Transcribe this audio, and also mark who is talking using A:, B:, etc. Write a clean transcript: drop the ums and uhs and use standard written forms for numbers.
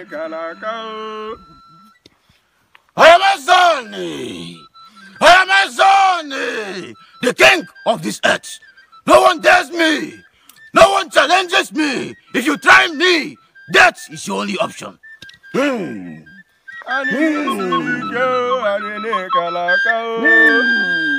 A: I am Azani! I am Azani! The king of this earth! No one dares me! No one challenges me! If you try me, death is your only option.
B: Ani